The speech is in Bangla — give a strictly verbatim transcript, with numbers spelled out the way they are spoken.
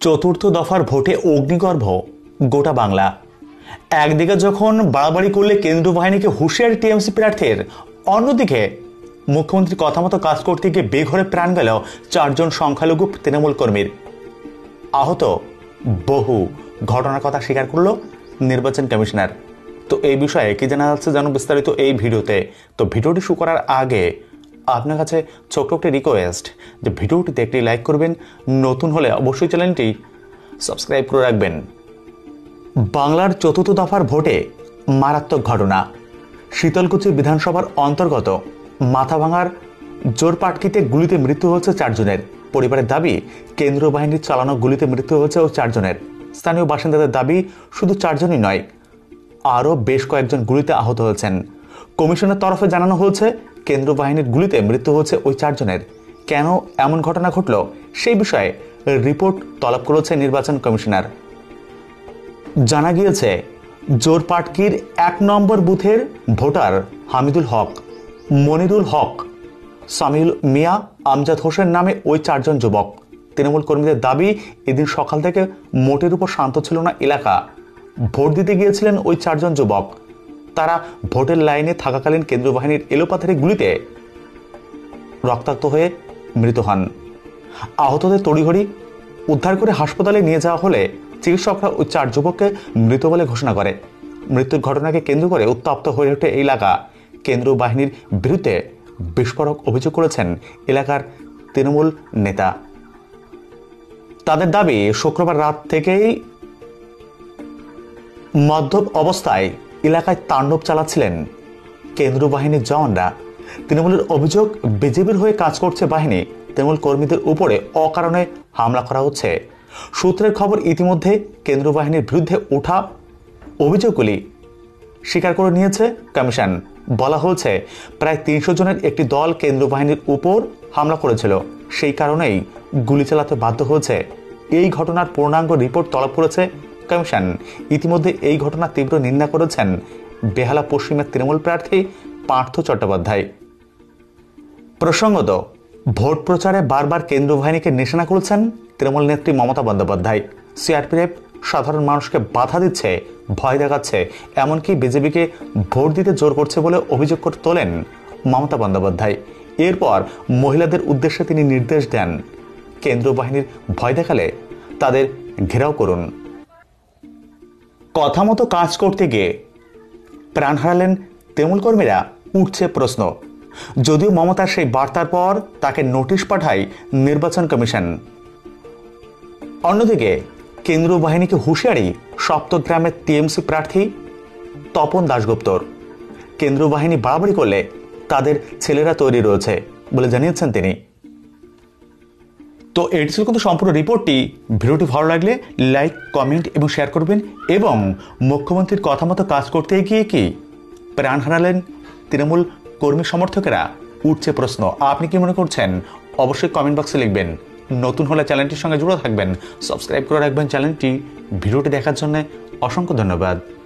চতুর্থ দফার ভোটে অগ্নিগর্ভ গোটা বাংলা। একদিকে যখন বাড়াবাড়ি করলে কেন্দ্রীয় বাহিনীকে হুঁশিয়ারি টিএমসি প্রার্থীর, অন্যদিকে মুখ্যমন্ত্রীর কথা মতো কাজ করতে গিয়ে বেঘরে প্রাণ গেল চারজন সংখ্যালঘু তৃণমূল কর্মীর। আহত বহু ঘটনার কথা স্বীকার করল নির্বাচন কমিশনার। তো এই বিষয়ে কি জানা যাচ্ছে জানো বিস্তারিত এই ভিডিওতে। তো ভিডিওটি শুরু করার আগে আপনার কাছে ছোট্ট একটি রিকোয়েস্ট যে ভিডিওটিতে একটি লাইক করবেন, নতুন হলে অবশ্যই চ্যানেলটি সাবস্ক্রাইব করে রাখবেন। বাংলার চতুর্থ দফার ভোটে মারাত্মক ঘটনা। শীতলকুচি বিধানসভার অন্তর্গত মাথাভাঙার জোরপাটকিতে গুলিতে মৃত্যু হয়েছে চারজনের। পরিবারের দাবি কেন্দ্রীয় বাহিনীর চালানো গুলিতে মৃত্যু হয়েছে ও চারজনের। স্থানীয় বাসিন্দাদের দাবি শুধু চারজনই নয়, আরও বেশ কয়েকজন গুলিতে আহত হয়েছেন। কমিশনের তরফে জানানো হয়েছে কেন্দ্রীয় বাহিনীর গুলিতে মৃত্যু হয়েছে ওই চারজনের। কেন এমন ঘটনা ঘটল সেই বিষয়ে রিপোর্ট তলব করেছে নির্বাচন কমিশনার। জানা গিয়েছে জোরপাটকির এক নম্বর বুথের ভোটার হামিদুল হক, মনিরুল হক, সামিউল মিয়া, আমজাদ হোসেন নামে ওই চারজন যুবক। তৃণমূল কর্মীদের দাবি এদিন সকাল থেকে মোটের উপর শান্ত ছিল না এলাকা। ভোট দিতে গিয়েছিলেন ওই চারজন যুবক। তারা ভোটের লাইনে থাকাকালীন কেন্দ্রীয় বাহিনীর এলোপাথারি গুলিতে রক্তাক্ত হয়ে মৃত হন। আহতদের তড়িঘড়ি উদ্ধার করে হাসপাতালে নিয়ে যাওয়া হলে চিকিৎসকরা ওই চার যুবককে মৃত বলে ঘোষণা করে। মৃত্যুর ঘটনাকে কেন্দ্র করে উত্তপ্ত হয়ে ওঠে এই এলাকা। কেন্দ্রীয় বাহিনীর বিরুদ্ধে বিস্ফোরক অভিযোগ করেছেন এলাকার তৃণমূল নেতা। তাদের দাবি শুক্রবার রাত থেকেই মদ্যপ অবস্থায় এলাকায় তাণ্ডব চালাচ্ছিলেন কেন্দ্রীয় বাহিনীর জওয়ানরা। তৃণমূলের অভিযোগ বিজেপির হয়ে কাজ করছে বাহিনী, তৃণমূল কর্মীদের উপরে অকারণে হামলা করা হচ্ছে। সূত্রের খবর ইতিমধ্যে কেন্দ্রীয় বাহিনীর বিরুদ্ধে ওঠা অভিযোগগুলি স্বীকার করে নিয়েছে কমিশন। বলা হয়েছে প্রায় তিনশো জনের একটি দল কেন্দ্রীয় বাহিনীর উপর হামলা করেছিল, সেই কারণেই গুলি চালাতে বাধ্য হয়েছে। এই ঘটনার পূর্ণাঙ্গ রিপোর্ট তলব করেছে কমিশন। ইতিমধ্যে এই ঘটনার তীব্র নিন্দা করেছেন বেহালা পশ্চিমের তৃণমূল প্রার্থী পার্থ চট্টোপাধ্যায়। প্রসঙ্গত, ভোট প্রচারে বারবার কেন্দ্রীয় বাহিনীকে নিশানা করেছেন তৃণমূল নেত্রী মমতা বন্দ্যোপাধ্যায়। সিআরপিএফ সাধারণ মানুষকে বাধা দিচ্ছে, ভয় দেখাচ্ছে, এমনকি বিজেপিকে ভোট দিতে জোর করছে বলে অভিযোগ করে তোলেন মমতা বন্দ্যোপাধ্যায়। এরপর মহিলাদের উদ্দেশ্যে তিনি নির্দেশ দেন, কেন্দ্রীয় বাহিনীর ভয় দেখালে তাদের ঘেরাও করুন। কথা মতো কাজ করতে গিয়ে প্রাণ হারালেন তৃণমূল কর্মীরা, উঠছে প্রশ্ন। যদিও মমতার সেই বার্তার পর তাকে নোটিশ পাঠায় নির্বাচন কমিশন। অন্যদিকে কেন্দ্রীয় বাহিনীকে হুঁশিয়ারি সপ্তগ্রামের টিএমসি প্রার্থী তপন দাশগুপ্তর। কেন্দ্রীয় বাহিনী বাড়াবাড়ি করলে তাদের ছেলেরা তৈরি রয়েছে বলে জানিয়েছেন তিনি। তো এটি ছিল কিন্তু সম্পূর্ণ রিপোর্টটি। ভিডিওটি ভালো লাগলে লাইক, কমেন্ট এবং শেয়ার করবেন। এবং মুখ্যমন্ত্রীর কথা মতো কাজ করতে গিয়ে কি প্রাণ হারালেন তৃণমূল কর্মী সমর্থকেরা, উঠছে প্রশ্ন। আপনি কি মনে করছেন অবশ্যই কমেন্ট বক্সে লিখবেন। নতুন হলে চ্যানেলটির সঙ্গে জুড়ে থাকবেন, সাবস্ক্রাইব করে রাখবেন চ্যানেলটি। ভিডিওটি দেখার জন্য অসংখ্য ধন্যবাদ।